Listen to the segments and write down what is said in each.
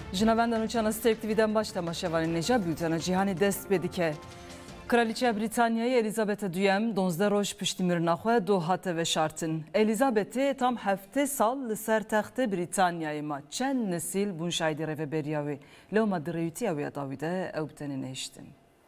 Jinavendan uçana TV'den başlama şevanin neca bültena cihani dest bedike. Kraliçe Britanya'yı Elizabeth'e düyem 12 roj piştimirna xwe dohate ve şartın. Elizabeth'e tam hafte sal li ser texte Britanya'yı ma çend nesil bun şaydi reveberiyavi. Lewma direyutiya ve davide ew bitenin neştin.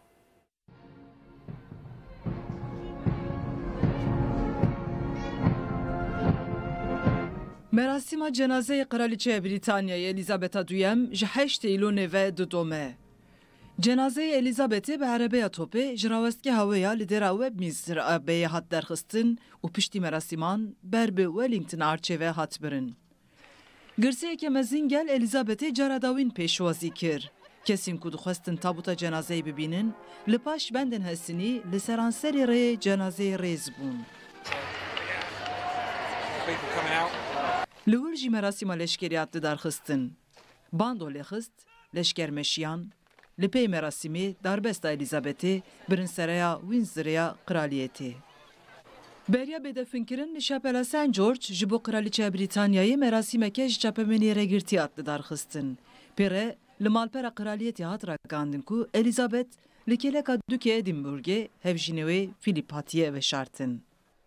Merasima cenazeye Kraliçe Britanya'yı Elizabeth'a düyem ji 8 îlûnê ve didome. Cenazeye Elizabeth'e be arabeya tope jirawestki havaya lidera Westminster abeye hat derxistin û piştî merasiman ber bi Wellington arçeve hat birin. Girseyeke mezin gel Elizabeth'e cara dawîn pêşwazî kir. Kesîn ku dixwestin tabuta cenazeyê bibînin, li paş bendên hesinî li seran serê rê cenazeyê rêz bûn. Li wir jî merasîma leşkeriyat didarxistin. Bando lêxist, leşkermeşiyan, li pey merasimê darbesta Elizabeth'ê birin seraya Windsor'ya kraliyetê. Beriya bêdefinkirin li şapela St. George ji bo Kraliçe Britanya'yê merasîmeke ji çapemenî rêgirtiyat didarxistin. Pêre li malpera kraliyetê hat ragandin ku Elizabeth li keleka Dukê Edinburghê hevjînê wê Philip hatiye veşartin.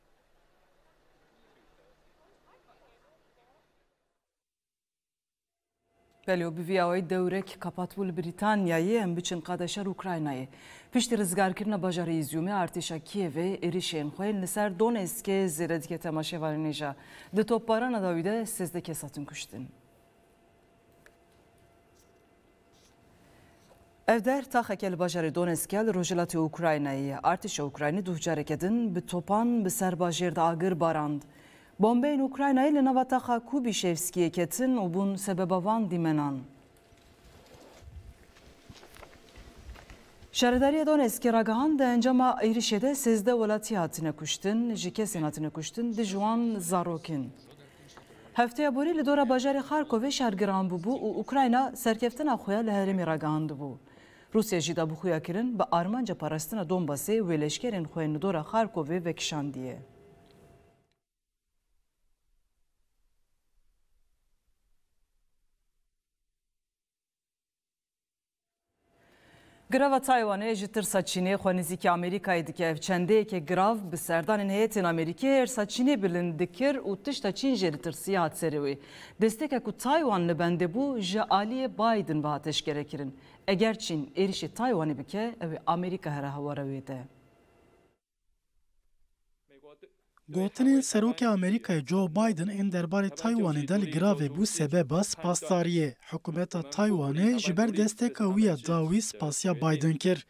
Belyo biviyawayı devrek kapatbul Britanya'yı em biçin qadaşar Ukrayna'yı. Pişti rizgarkirina bajarı İzyumê artêşa Kievê êrişên xwe li ser Donetskê zêde dike temaşevanê neja. Di topbarana Dawîdê 13 kes hatin kuştin. Ev der taxeke li bajarê Donetskê li rojhilatê Ukraynayê. Artêşa Ukraynî duh carekê din bi topan bi ser bajêr de agir barand. Bombeyên Ukraynayê li nava taxa Kubîşevskiyê ketin û bûn sebeba van dîmenan. Şaredariya Donetskê ragihand di encama êrişê de 13 welatî hatine kuştin, ji kesên hatine kuştin di ji wan zarokin. Hefteya borî li dora bajarê Xarkovê şergiran bûbû û Ukrayna serkeftina xwe ya li herêmê ragihandibû. Rusya jî dabûxuya kirin bi armanca parastina Donbasê wê leşkerên xwe li dora Xarkovê vekişandiye. Grava Taywanê ji tirsa Çînê xwe nêzîkî Amerîkayê dike. Ev çendeyeke grav bi serdanên heyetên Amerîkî hersa Çînê bilind dikir û tişta Çîn jê li tirsiya hat serê wê. Desteke ku Taywan li bendê bû ji aliyê Biden bi hat eşkerekirin. Eger Çîn êrişê Taywanê bike ew ê Amerîka here hewara wê de. Gotinên Serokê Amerîkayê Joe Biden ên derbarê Taywanê de li giravê bû sebeba spasdariyê. Hikûmeta Taywanê ji ber desteka wî ya da wî spasiya Biden kir.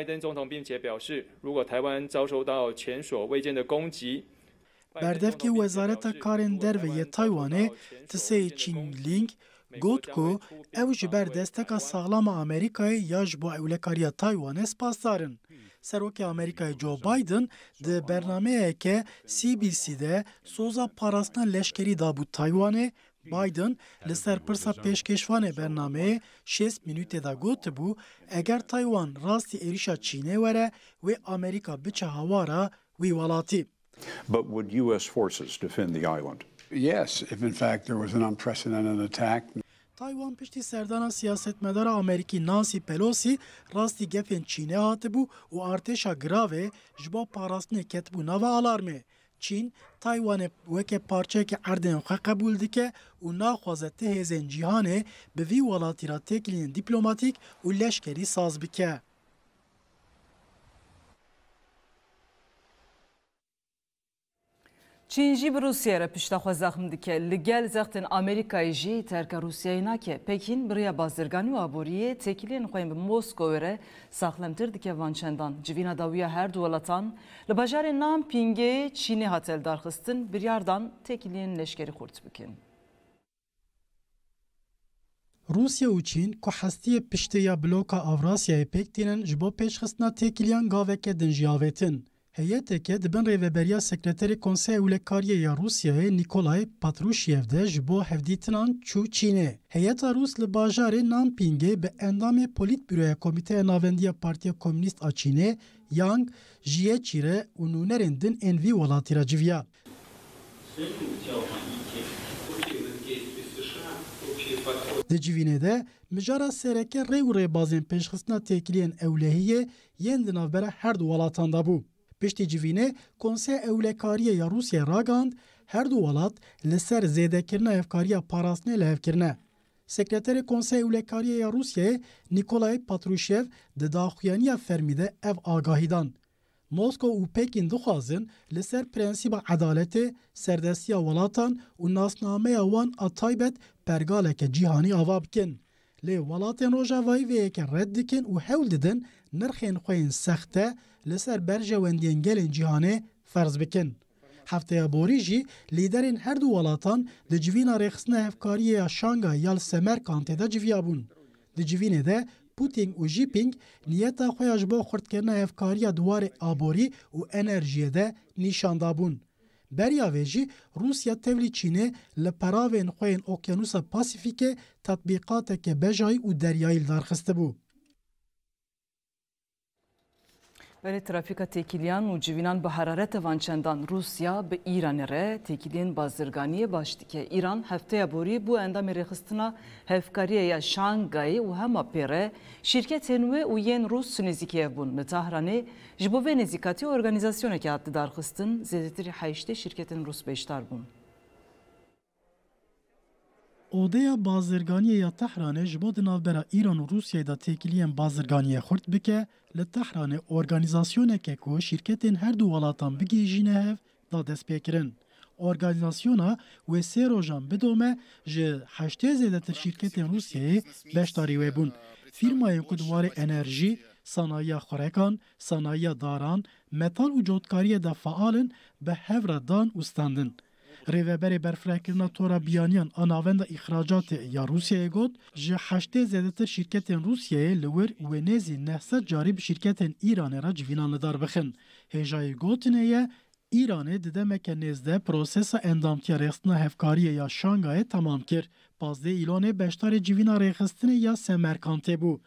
Berdevkê Wezareta Karên Derve yê Taywanê Tiseyê Çîn Ling got ku ew ji ber desteka saxlama Amerîkayê ya ji bo ewlekariya Taywanê spasdarin. Serokê Amerîkayê Joe Biden di bernameyeke CBC'de soza parastina leşkerî dabû Taywanê. Biden li ser pirsa pêşkeşvanê bernameyê 6 minûtê de gotibû eger Taywan rastî êrişa Çînê were wê Amerîka biçe hawara wî welatî. But would US forces defend the island? Yes, if in fact there was an unprecedented attack. Taywan piştî serdana siyasetmedara Amerîkî Nancy Pelosi rastî gefên Çînê hatibû û artêşa giravê ji bo parastinê ketibû nava alarmê. Çîn, Taywanê weke parçeyeke erdên xwe qebûl dike û naxwaze ti hêzên cîhanê bi vî welatî ra têkiliyên dîplomatîk û leşkerî saz bike. Çîn jî bi Rusyayê re pişta xwe zexm dike. Li gel zextên Amerîkayê jî terka Rusyayê nake. Pekîn biriya bazirganî û aboriyê têkiliyên xwe bi Moskowê re saxlemtir dike van çendan. Civîna dawiya her du welatan li bajarê Nanpingê Çînê hat eldarxistin biryardan têkiliyên leşkerî xurt bikin. Rusya û Çîn ku hestiyê piştî ya bloka Avrasyayê pêk tînin ji bo pêşxistina têkiliyan gaveke din jî avêtin. Heyeteke dibin rêveberiya Sekreterê Konseya Ewlekariyê ya Rusyayê Nikolay Patrushev de ji bo hevdîtinan çû Çînê. Heyeta Rûs li bajarê Nanpingê bi endamê Polîtbüroya Komîteya Navendiya Partiya Komünîst a Çînê Yang Jiechi re û nûnerên din ên vî welatî re civiya. Di civînê de mijara sereke rê û rêbazên pêşxistina têkiliyên ewlehiyê yên di navbera her du welatan de bû. Piştî civînê, Konseya Ewlekariyê ya Rûsyayê ragihand her du welat li ser zêdekirina hevkariya parastinê li hevkirine. Sekreterê Konseya Ewlekariyê ya Rûsyayê Nikolay Patrushev di daxuyaniya fermî de ev agahî dan. Moskova û Pekîn dixwazin li ser prensîba edaletê, serdestiya welatan û nasnameya wan a taybet pergaleke cîhanî ava bikin. Lê welatên Rojavayî vê yekê red dikin û hewl didin nirxên xwe yên sexte li ser berjewendiyên gelên cîhanê ferz bikin. Hefteya borî jî lîderên her du welatan di civîna rêxistina hevkariyê ya Şangay ya li Semerkantê de civiyabûn. Di civînê de Putin û Jinping niyeta xwe ya ji bo xurtkirina hevkariya duwarê aborî û enerjiyê de nîşan dabûn. Beriya vê jî Rûsya tevlî Çînê li peravên xwe yên Okyanusa Pasîfîkê tetbîqateke bejayî û deryayî li darxistibû. Berê trafîka têkiliyan û civînan bi heraretê van çendan Rusya bi Îranê re têkiliyên bazirganiyê baş dike. Îran hefteya borî bû endamê rêxistina hevkariyê ya Şangayê û hema pê re şîrketên wê û yên Rûs nêzîkî bûn. Li Tehranê ji bo vê nêzîkatî organîzasyonekê hat darxistin, zêdetirî heyştê şîrketên Rûs beşdar bûn. Odeya bazirganiyê ya Tehranê ji bo di navbera Îran û Rûsyayê de têkiliyên bazirganiyê xurt bike, li Tehranê organîzasyoneke ku şîrketên her du welatan bigêjîne hev da destpêkirin. Organîzasyona wê sê rojan bidome ji heştê zêdetir şîrketên Rûsyayê beşdarî wê bûn. Fîrmayên ku diwarê enerjî, sanayiya xwerekan, sanayiya daran, metal û cotkariyê de faalin bi hev re dan û standin. Rêveberê berfirehkirina tora biyaniyan a navenda îxracatê ya Rûsyayê got ji heştê zêdetir şîrketên Rûsyayê li wir wê nêzî 900 carî bi şîrketên Îranê re civînan li dar bixin. Hêjayê gotinê ye Îranê di demeke nêz de prosesa endamtiya rêxistina hevkariyê ya Şangayê temam kir. Pazdê îlonê beşdarê civîna rêxistinê ya Semerkantê bû.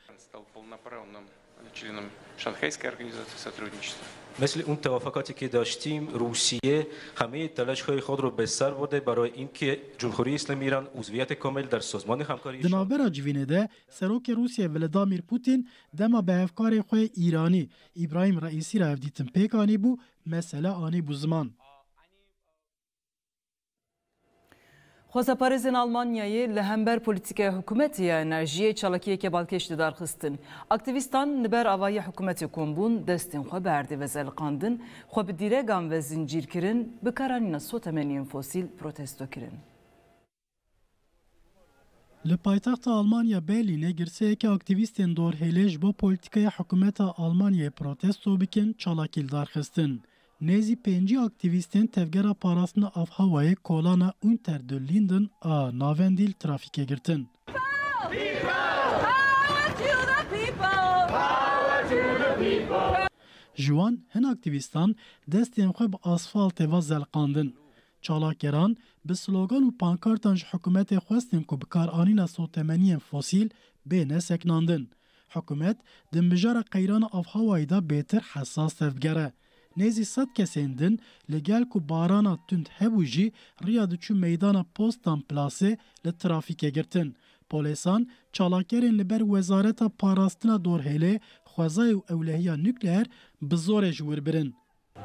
مثل اون توافقاتی که داشتیم روسیه همه تلاش‌های خود را به سر برده برای اینکه جمهوری اسلامی ایران عضویت کامل در سازمان همکاری Di navbera civînê de serokê Rûsyayê Vladimir Putin dema bi hevkarê xwe Îranî İbrahim Reîsî re hevdîtin pêkanî bû mesele anî bû ziman. Xwezaparêzên Almanyayê li hember polîtikaya hikûmetê ya enerjiyê çalakiyeke balkêş di darxistin. Aktivîstan li ber avayî hikûmetê kombûn destên xwe bi erdê vezelqandin, xwe bi dîregan ve zincîrkirin, bi karanîna sotemeniyên fosîl protesto kirin. Li paytexta Almanya Berlînê girseyeke aktivîstên dorhêlê ji bo polîtikaya hikûmeta Almanyayê protesto bikin çalakî li darxistin. Nêzî pêncî aktivîstên tevgera parastina avhawayê kolana Unter de Linden a navendî li trafîkê girtin. Ji wan hin aktivîstan destên xwe bi asfaltê ve zelqandin. Çalakeran bi slogan û pankartan ji hikûmetê xwestin ku bi karanîna sotemeniyên fosîl bêne seknandin. Hikûmet di mijara qeyrana avhawayê de bêtir hesas tevgere. Nêzî 100 kesên din li gel ku barana tund hebû jî riya diçû meydana Postan Plasê li trafîkê girtin. Polîsan çalakerên li ber Wezareta Parastina Dorhêlê xwezayê û ewlehiya nukleer bi zorê ji wir birin.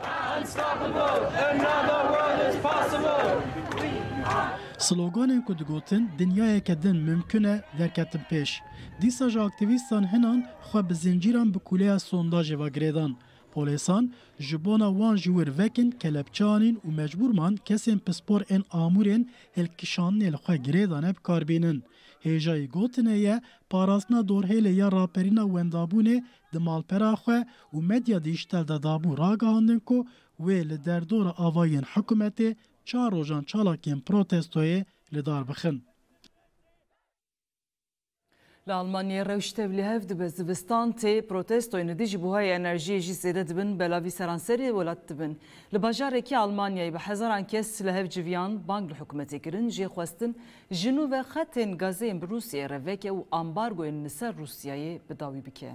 Sloganên ku digotin dinyayeke din mümkün e derketin pêş. Dîsa ji aktivîstan hinan xwe bi zincîran bi kuleya sondajê ve girêdan. Polîsan ji bona wan ji wir vekin kelepçanîn û mecbûrman kesên pisporên amûrên hilkişanînê li xwe girêdan e bikarbînin. Hêjayî gotinê ye parastina dorhêlê ya raperîna wendabûnê di malpera xwe û medya dijîtal de dabû ragihandin ku wê li derdora avayên hikûmetê 4 rojan çalakên protestoyê li dar bixin. Li Almanyayê rewştevlî hev dibe zivistan tê protestoyên dijî buhayê enerjiyê jî zêde dibin, belavî seranserê welat dibin. Li bajarekî Almanyayê bi hezaran kes li hev civiyan bang li hikûmetê kirin, jê xwestin ji nû ve xetên gazeyên bi Rûsyayê re veke û ambargoyên li ser Rûsyayê bi dawî bike.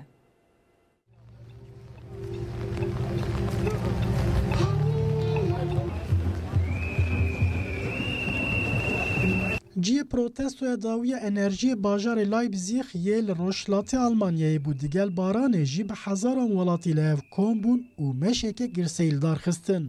جیه پروتستویا داویه انرژی باجار لایپزیگ یه لروشلاتی آلمانیایی بود دیگل بارانه جی به هزاران ولاتی لیو کن بون و مشکه گرسیل دار خستن.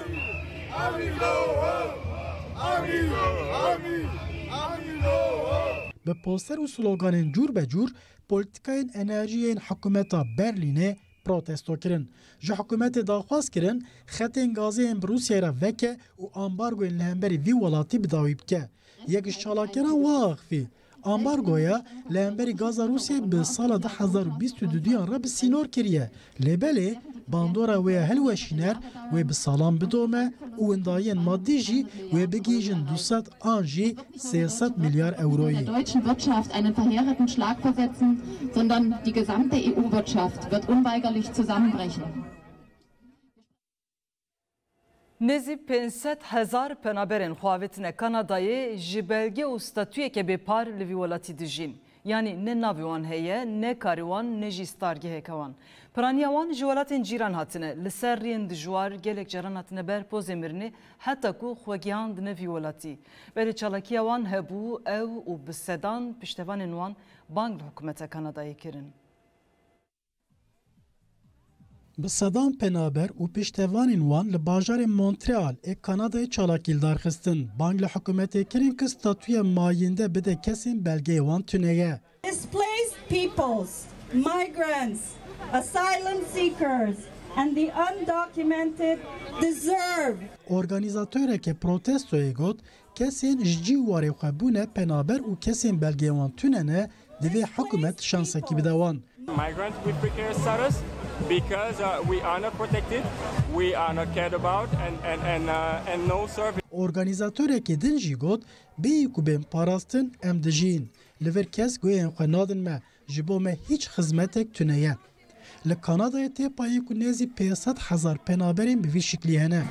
به پوستر و سلوگانین جور به جور پولیتیکاین انرژیین حکومتا برلینه پروتستو کرن. جو حکومت داخواست کرن خطین گازی این بروسیه را وکه و امبارگوین لهمبری وی ولاتی بداوی بکه. یک شالاکران واقفی. امبارگویا لهمبری گاز روسیه به سال 2022 را به سینور کریه. لبله باندورا و هلوشینر و به سالان بدومه و انداین مادی جی و بگیجن 200 آنجی 300 میلیارد اورویی. Der deutschen Wirtschaft einen verheerenden Schlag versetzen, sondern die gesamte EU-Wirtschaft wird unweigerlich zusammenbrechen. نزی 500,000 penaberên xwavêtine Kanadayê ji belge û statûyeke bêpar li vî welatî dijîn. Yani ne navê wan heye, ne karê wan, ne jî stargeheka wan. Piraniya wan ji welatên cîran hatine. Li ser riyên dijwar gelek caran hatine ber pozê mirinê heta ku xwegihan dine vî welatî. Berê çalakiya wan hebû, ew û bi sedan piştevanên wan bang li hikûmeta Kanadayê kirin. به صدام پنابر و پشتوانین وان لباجار مونترال ای کانادای چالاکیل دارخستن بانگ لحکومت کرین که ستاتوی ماینده بده کسین بلگه وان تونهیه. Displaced peoples, migrants, asylum seekers and the undocumented deserve. ارگانیزاتوره که پروتستوی گوت کسین جی واری خوابونه پنابر و کسین بلگه وان تونهنه دوی حکومت شانسکی بده وان. Migrants with precarious status because we are not protected, we are not cared about and no service. ارگانیزاتوره که دنجی گوت بی کو بین پاراستن ام دجین لور کس گوین خو نادن ما جبو ما هیچ خدمتک تونیه ل کانادا ته پای کو نزی 500,000 پنابرین به وی شکلی هنه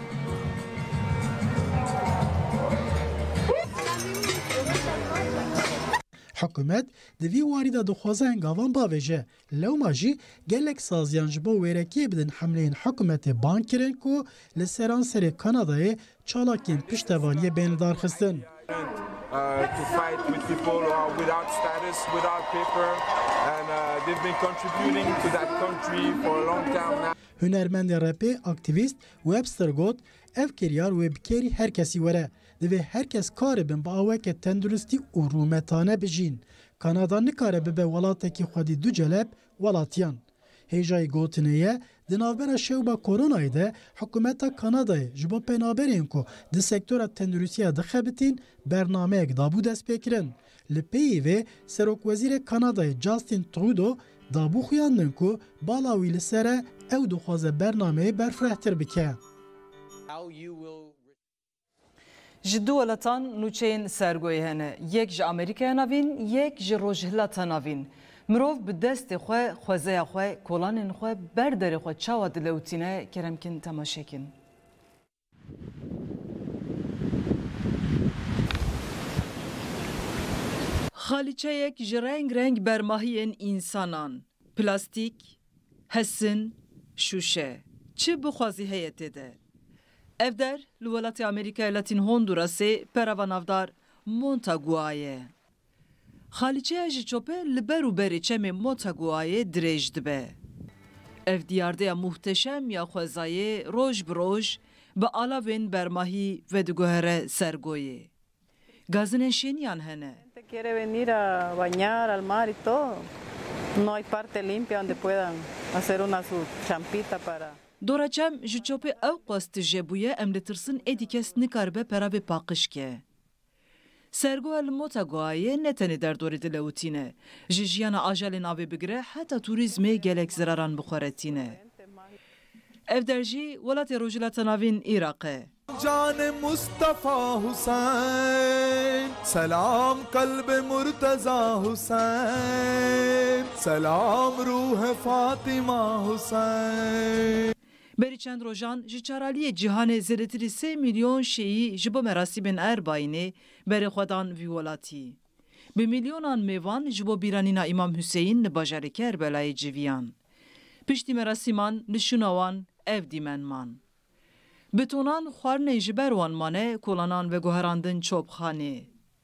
حکومت دوی وارد دخوازه انگاوان باویجه لو ماجی گلک سازیان جبو ویرکی بدن حمله حکومت بانک کرن کو لسران سر کانادای چالاکین پشتوانی بین دار خستن. To fight with people who are without status, without paper, and they've been contributing to that country for a long time now. هنرمند رپی اکتیویست وبستر گوت اف کریار و بکری هر کسی وره دوی هر کس کار بن با اوه که تندرستی و رومتانه بجین. کانادا نکاره به ولاته که خودی دو جلب ولاتیان. هیجای گوتنیه دنابر شوبا کورونای ده حکومت کانادای جبا پنابرین کو ده سکتور تندرستی دخبتین برنامه اک دابو دست پیکرن. لپی و سروک وزیر کانادای جاستین ترودو دابو خویاندن کو بالاوی لسره او دخوازه برنامه برفرهتر بکه. جدو ولتان نوچین سرگوی هنه یک ج امریکا نوین یک ج روجهلتا نوین مروف به دست خو خوزه خو کولان خو بردر خو چاوا دلوتینه کرمکن تماشاکن خالیچه یک ج رنگ برماهی انسانان پلاستیک حسن شوشه چه بخوازی هیته ده Evder, Luvalati Amerika Latin Honduras'e peravanavdar Montagua'ye. Xaliçeya ji çope li ber û berê çemê Montagua'ye dirêj dibe. Ev diyardeya muhteşem ya xwezayê roj bi roj bi alavên bermahî ve diguhere sergoyê. Gazinên şêniyan hene. Quiere venir a bañar al mar y todo. No hay parte limpia donde puedan hacer una su champita para Doraçem ji çopê ew qwest jebûye em li tirsin êdî kes nikaribe perabê paqişke. Sergoya li Montagua'yê ne tenê derdorê dilewtîne. Ji jiyana ajalên avê bigire heta turîzmê gelek ziraran bixweretîne. Ev der jî welatê Rojhilata Navîn Iraqê. Can Mustafa Hüseyin, selam kalbe Murtaza Hüseyin, selam ruhe Fatima Hüseyin. Beri çend rojan ji çaraliyê cîhanê zêdetirî 3 milyon şeyî ji bo merasîmên Erbaînê berê xwedan vî welatî. Bi milyonan mêvan ji bo bîranîna İmam Hüseyin li bajarê Kerbelayê civiyan. Piştî merasîman li şûna wan ev dîmen man. Bi tonan xwarinên ji ber wan mane kolanan ve guherandin çopxanê.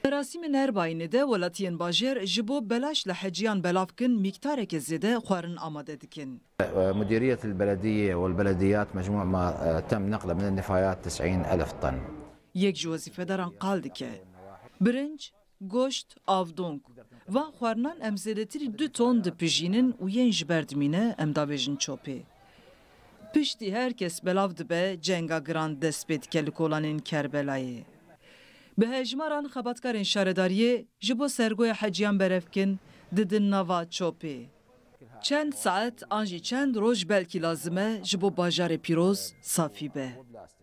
Merasimên Erbayînê de welatiyên bajêr ji bo belaş li heciyan belavkin miktareke zêde xwarin amade dikin. مديرية البلدية والبلديات مجموع ما تم نقله من النفايات 90,000 طن. Yek ji wezîfedaran qal dike. Birinc, goşt, avdong. Van xwarinan em zêdetirî 2 ton dipijînin û yên ji ber dimîne em dabêjin çopê. Piştî herkes belav dibe cenga giran dest pê dike li kolanên Kerbelayê. Bi hejmaran xebatkarên şaredariyê ji bo sergoya heciyan berevkin didin nava çopê. Çend saet an jî çend roj belkî lazim e ji bo bajarê pîroz safî be.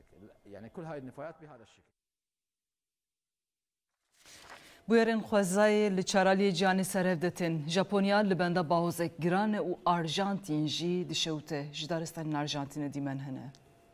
Bûyerên xwezayê li çaraliyê ciyanê serev ditin. Japonya li benda bahozek giran e û Arjantîn jî dişewte. Ji daristanên Arjantînê dîmen hene.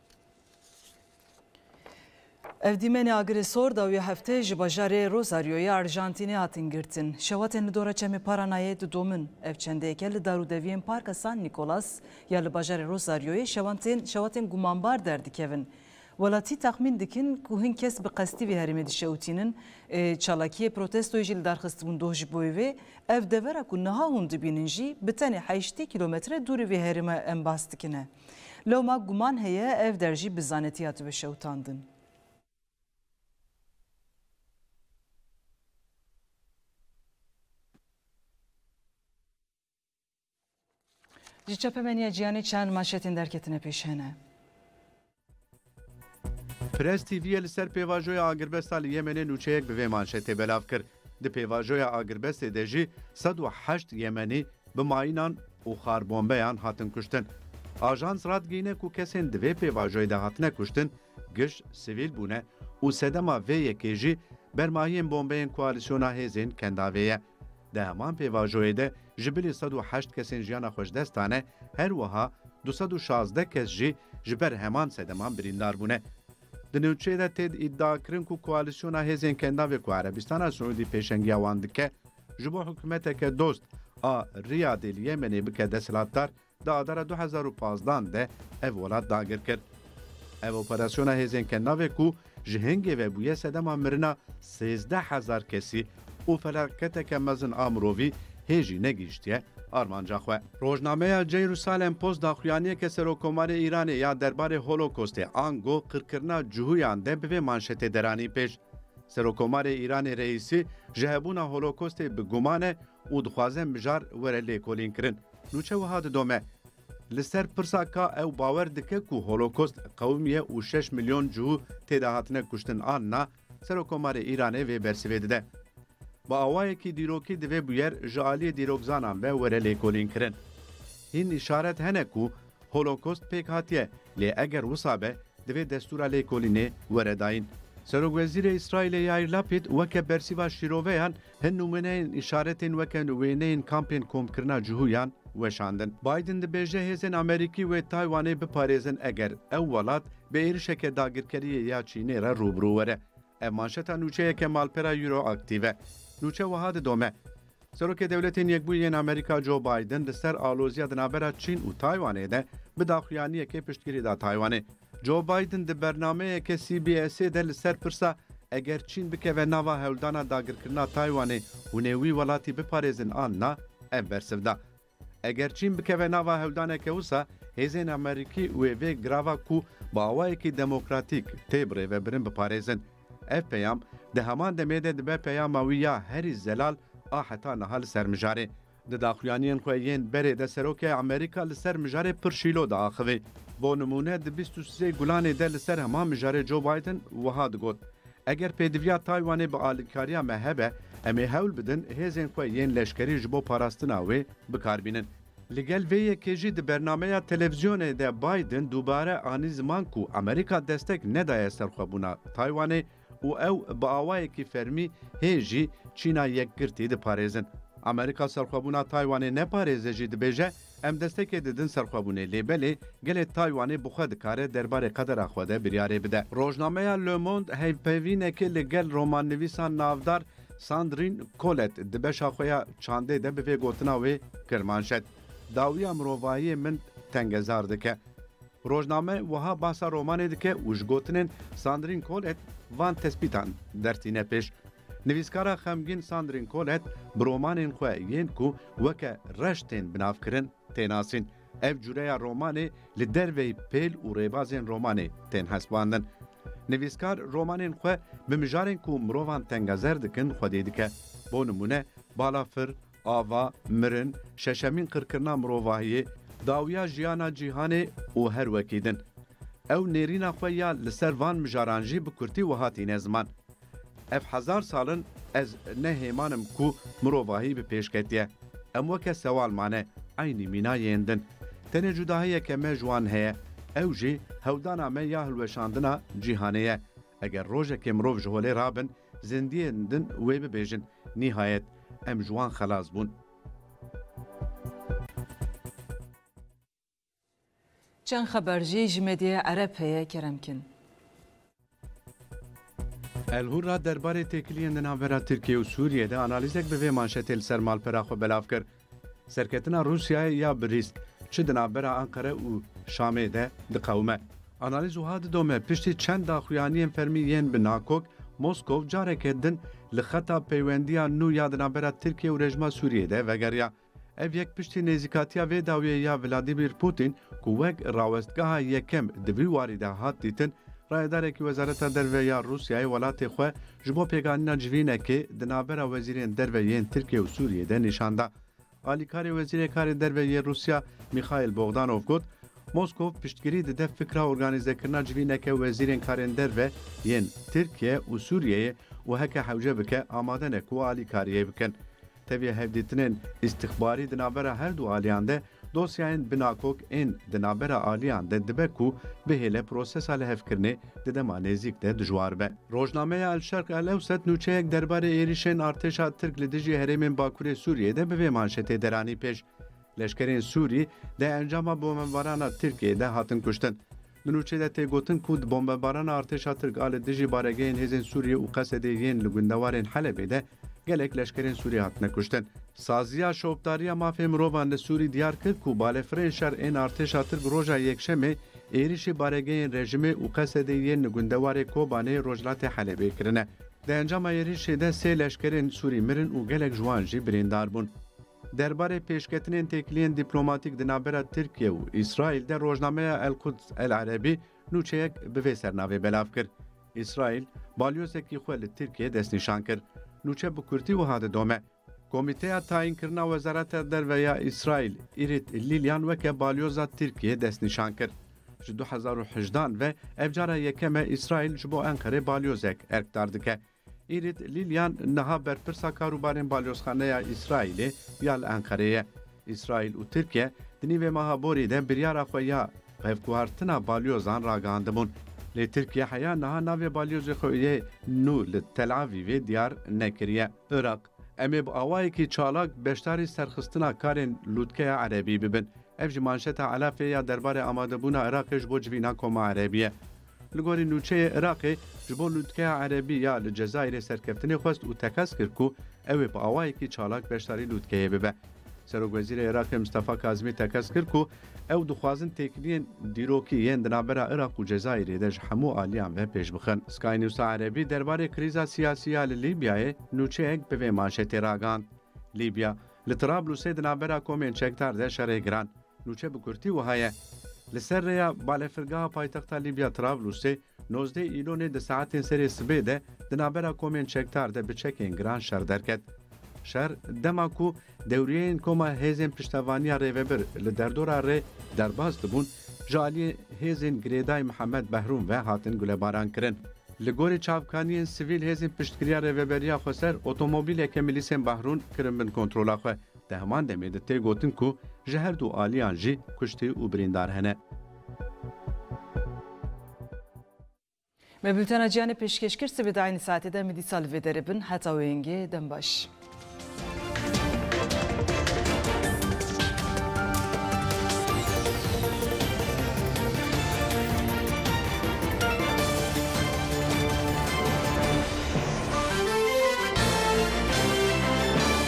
Ev dîmenê agresor da wê heftê ji bajarê Rosarioyê Arjantînê hatin girtin. Şewatên li dora çemê Paranayê didomin. Ev çendeyeke li darûdeviyên Parka San Nikolas ya li bajarê Rosarioyê şewatên gumanbar derdikevin. Welatî taxmîn dikin ku hin kes bi qestî vê herêmê dişewtînin çalakiyê protestoyê jî li darxistibûn doh ji bo wê ev devera ku niha hûn dibînin jî bi tenê 80 kîlometre dûrê vê herême em bas dikine. Lewma guman heye ev der jî bi zanetî hatibe şewtandin. Ji çepemeniya ciyanê çend manşetên derketine pêş hene. Press TV'ye li ser pêvajoya Agirbesta li Yemenê nûçeyek bi vê manşetê belav kir. Di pêvajoya Agirbestê de jî 108 Yemenî bi mayînan û xarbombeyan hatin kuştin. Ajans radgîne ku kesên di vê pêvajoyê de hatine kuştin, giş sivîl bûne û sedema vê yekê jî bermahiyên bombeyên koalîsyona hêzên kendavê ye. Di heman pêvajoyê de ji bilî 108 kesên jiyana xweşdestan e, her wiha 216 kes jî ji ber heman sedeman birîndar bûne. Di nûçeyê de têd îddia kirin ku koalîsyona hêzên kendavê ku Erebistana Siûdî pêşengiya wan dike, ji bo hikûmeteke dost a Riyadê li Yemenê bike desthilatdar, di adara 2015 de ev welat dagir kir. Ev operasyona hêzên kendavê ku ji hingê ve bûye sedema mirina 13,000 kesî û felaketeke mezin a mirovî hêjî negîştiye armanca xwe. Rojnameya Jerusalem Post daxuyaniyeke Serokkomarê Îranê ya derbarê Holokostê ango qirkirina cihûyan de bi vê manşetê deranî pêş. Serokkomarê Îranê reîsî ji hebûna Holokostê bi guman e û dixwaze mijar were lêkolîn kirin. Nûçe wiha didome. Li ser pirsa ka ew bawer dike ku Holokost qewmiye û 6 milyon cihû têda hatine kuştin anna, Serokkomarê Îranê vê bersivê dide. Bi awayekî dîrokî divê bûyer ji aliyê dîrokzanan ve were lêkolîn kirin. Hîn îşaret hene ku Holokost pêk hatiye, lê eger wisa be divê destûra lêkolînê were dayîn. Serokwezîrê İsraîlê Yair Lapid weke bersîva şîroveyan hin nûmuneyên îşaretên weke wêneyên kampên komkirina cihûyan weşandin. Biden dibêje hêzên Amerîkî wê Taywanê biparêzin eger ew welat bi êrişeke dagirkeriyê ya Çînê re rûbirû were. Ev manşeta nûçeyeke malpera Euroactiv e. Nûçe wiha didome. Serokê Dewletên Yekbûyîyên Amerîka Joe Biden li ser aloziya di navbera Çîn û Taywanê de bi daxuyaniyekê piştgirî da Taywanê. Joe Biden di bernameyeke CBSê de li ser pirsa eger Çîn bikeve nava hewldana dagirkirina Taywanê û nêwî welatî biparêzin anna ev bersiv da. Eger Çîn bikeve nava hewldaneke wisa hêzên Amerîkî wê vê grava ku bi awayekî demokratîk tê birêvebirin biparêzin. Ev peyam di heman demê de dibe peyama wî ya herî zelal a heta niha li ser mijarê. Di daxuyaniyên xwe yên berê de serokê Amerîka li ser mijarê pir şîlo da axivê. Bo nimûne di 23 gulanê de li ser heman mijarê Joe Biden wiha digot. Eger pêdiviya Taywanê bi alîkariya me hebe, em ê hewl bidin hêzên xwe yên leşkerî ji bo parastina wê bikarbînin. Li gel vê yekê jî di bernameya televizyonê de Biden dubare anî ziman ku Amerîka destek nedaye serxwebûna Taywanê û ew bi awayekî fermî hê jî Çîna yekgirtî diparêzin. Amerîka serxwebûna Taywanê neparêze jî dibêje em destekê didin serxwebûnê lêbelê gelê Taywanê bi xwe dikare derbarê qedera xwe de biryarê bide. Rojnameya Le Monde hevpevînekê li gel romannivîsa navdar Sandrine Collet di beşa xwe ya çandê de bi vê gotina wê kir manşet. Dawiya mirovahiyê min tengezar dike. Rojname wiha bahsa romanê dike û ji gotinên Sandrine Collet van tespîtan dertîne pêş. نویسکارا خمگین ساندرین کولت برومانین خواه یین کو وکه رشتین بنافکرن تیناسین. ev cüreya romanê li derveyî pêl û rêbazên romanê tên hesbandin. Nivîskar romanên xwe bi mijarên ku mirovan tengezer dikin xwedê dike. Bo nimûne balafir, ava, mirin, şeşemîn qirkirina mirovahiyê, dawiya jiyana cîhanê û her wekî din. Ew nêrîna xwe ya li ser van mijaran jî bi kurtî wiha tîne ziman. Ev hezar salin ez nehêmanim ku mirovahî bi pêş ketiye. Em weke sewal mane, aynî mînayên din. Tenê cudahiyeke me ji wan heye, ew jî hewdana me ya hilweşandina cîhanê ye. Eger rojekê mirov ji holê rabin, zindiyên din wê bibêjin. Nîhayet, em ji wan xelas bûn. Çend xeber jî ji medyaya Ereb heye Keremkin. Elhurra derbarê têkiliyên di navbera Tirkiye û Sûriyê analîzek bi vê manşetê li ser malpera xwe belav kir. Serketina Rûsyayê ya bi rîsk çi di navbera Ankara û Şamê de diqewime. Analîz wiha didome piştî çend daxuyaniyên fermî yên bi nakok, Moskov carekê din li xeta peywendiya nû ya di navbera Tirkiye û rejima Sûriyê de vegeriya. Ev yek piştî nêzîkatiya vê dawiyê ya Vladimir Putin ku wek rawestgeha yekem di vî warî de hat dîtin, Rayedarekî Wezareta Derve ya Rûsyayê welatê xwe ji bo pêganîna civînekê di navbera wezîrên derve yên Tirkiye û Sûriyê de nîşanda. Alîkarê Wezîrê Karê Derve yê Rûsya Mikhail Bogdanov got, Moskov piştgirî dide fikra organîzekirina civîneke wezîrên karên derve yên Tirkiye û Sûriyeyê û heke hewce bike amade ne ku alîkariyê bikin. Tevî hevdîtinên îstixbarî di navbera her du aliyan de dosyayên binakok ên di navbera aliyan de dibe ku bihêle prosesa lihevkirinê di dema nêzik de dijwar be. Rojnameya El Şerq El Ewset nûçeyek derbarê êrişên artêşa Tirk li dijî herêmên Bakurê Sûriyê de bi vê manşetê deranî pêş. Leşkerên Sûrî de encama bombebarana Tirkiyê de hatin kuştin. Di nûçê de tê gotin ku di bombebarana artêşa Tirk a li dijî baregehên hêzên Sûriye û Qesedê yên li gundewarên Helebê de gelek leşkerên Sûrî hatine kuştin. Saziya şopdariya mafê mirovan li Sûrî diyar kir ku balêfirên şer ên artêşa Tirk roja yekşemê êrişî baregehên rejimê û Qesedê yên li gundewarê Kobanê rojhilatê Helebê kirine. Di encama êrişê de sê leşkerên Sûrî mirin û gelek ji wan jî birîndar bûn. Derbarê pêşketinên têkiliyên dîplomâtîk di navbera Tirkiye û İsraîl de rojnameya El Quds El Arebî nûçeyek bi vê sernavê belav kir. İsraîl balyozekî xwe li Tirkiye destnîşan kir. Nûçe bi kurtî wiha didome. Komîteya tayînkirina Wezareta Derve ya İsraîl Îrit Lilyan weke balyoza Tirkiye destnîşan kir. Ji 2018 ve ev cara yekeme İsraîl ji bo Enqerê balyozek erkdar dike. Îrit Lilyan niha berpirsa karûbarên balyozxaneya İsraîlê ya li Enqereyê. İsraîl û Tirkiye di nîvê meha borî de biryara xwe ya hevguhartina balyozan ragihandibûn. Lê Tirkiye heya niha navê balyozê xwe yê nû li Tel Avîvê diyar nekiriye. Iraq em ê bi awayekî çalak beşdarî serxistina karên lûtkeya Erebî bibin. Ev ji manşeta Elafê ya derbarê amadebûna Iraqê ji bo civîna Koma Erebî ye. Li gorî nûçeyê Iraqê ji bo lûtkeya Erebî ya li Cezayirê serkeftinê xwest û tekez kir ku ew ê bi awayekî çalak beşdarî lûtkeyê bibe. Serokwezîrê Iraqê Mustafa Kazimî tekez kir ku ew dixwazin têkiliyên dîrokî yên di navbera Iraq û Cezayirê de ji hemû aliyan ve pêş bixin. Sky News Erebî derbarê krîza siyasî ya li Lîbyayê nûçeyek bi vê manşetê ragihand. Lîbya li Trablusê di navbera komên çekdar de şerê giran. Nûçe bi kurtî wiha ye. Li ser rêya balêfirgeha paytexta Lîbya Trablusê 19 îlonê di saetên serê sibê de di navbera komên çekdar de bi çekên giran şer derket. Şer dema ku dewriyeyên koma hêzên piştevaniya rêvebir li derdora rê derbas dibûn, ji aliyê hêzên girêdayî Mihemed Behrûm ve hatin gulebaran kirin. Li gorî çavkaniyên sivîl hêzên piştgiriya rêveberiya Xweser otomobîleke milîsên Behrûn kirin bin kontrola xwe. Di heman demê de tê gotin ku ji her du aliyan jî kuştî û birîndar hene. Me bültena ciyanê pêşkêşkir sibê di aynî saetê de midîsal vê deribin heta wêngê dem baş.